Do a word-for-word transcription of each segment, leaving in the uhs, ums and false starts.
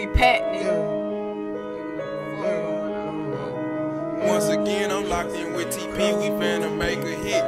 three pack, nigga. Once again, I'm locked in with T P. We finna make a hit.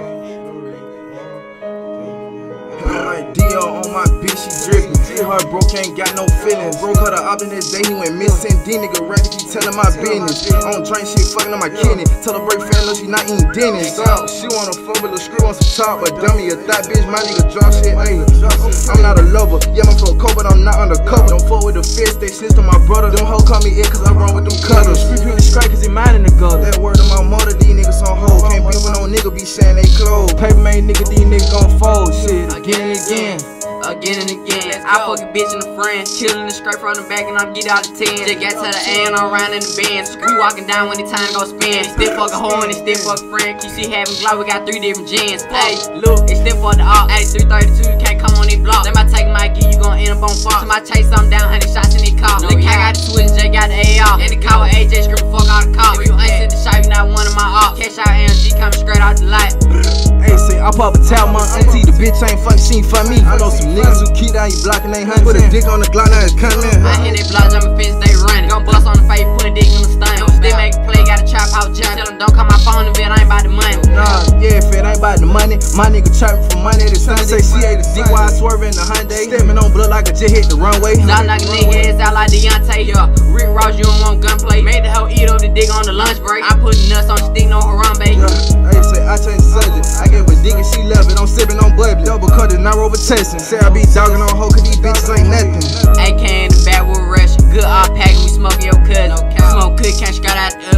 Like D O on my bitch, she drippin'. She heartbroke, ain't got no feelings. Broke her the op in this day, he went missing. D nigga ready, he tellin' my business. I don't drink shit, fucking on my kidney. Tell her break fan, no, she not eating dinners. So, she wanna fuck with a screw on some top, but dummy a thot bitch, my nigga drop shit, ayy. I'm not a lover, yeah, I'm from cold, but I'm not undercover. Don't fuck with the fist, they snitched on my brother. Them hoes call me it, cause I run with them cutters. Skreet really strike, cause he mine in the gutter. That word to my mother, these niggas on hold. Can't be with no nigga, be saying they close. Paper made nigga, these niggas gon' fold. Shit, again and again. Again and again, I fuck a bitch and a friend, chillin' the straight from the back and I'm get out of ten. Just got to the A and I'm round in the Benz. We walking down when it's time to go spin. Still fuck a hoe and it's still fuck a friend. Q C having glow, we got three different gens. Hey, look, it's still fuck the op. eighty-three thirty-two, you can't come on this block. Let my take my gear, you gon' end up on Fox. Somebody chase something down, hundred shots in the car. Look, I got the switch, J got the A R. In the car with A J, Skreet fuck all the cops. If you ain't sent the shot, you not one of my ops. Cash out A M G coming straight out the light. Hey, say I pop a towel, my auntie, the bitch ain't fucking, she ain't fuck me. I know some niggas who keep down, you blocking, they hunting. Put a dick on the Glock, now it's coming. I hit they block, jump a fence, they running. Gon' bust on the face, put a dick in the stomach. Still make a play, got a trap out jump. Tell them don't call my phone if it ain't about the money. Nah, yeah, if it ain't about the money, my nigga trapping for money this Sunday. Say she ate a dick while I swerving the Hyundai. Stepping on blood like I just hit the runway. Y'all knock a nigga ass out like Deontay, yeah. Rick Ross, you don't want gunplay. Made the hoe eat up the dick on the lunch break. I put nuts on the stick, no Harambe. Yeah, hey, say I changed the subject. I gave a dick and she love it. I'm sipping on bubbly. Double cut it, not over testing. Say I be dogging on hoe cause these bitches ain't nothing. A K in the back with Russian. Good all packing, we smoking your cousin. Smoke cook, can't straight out the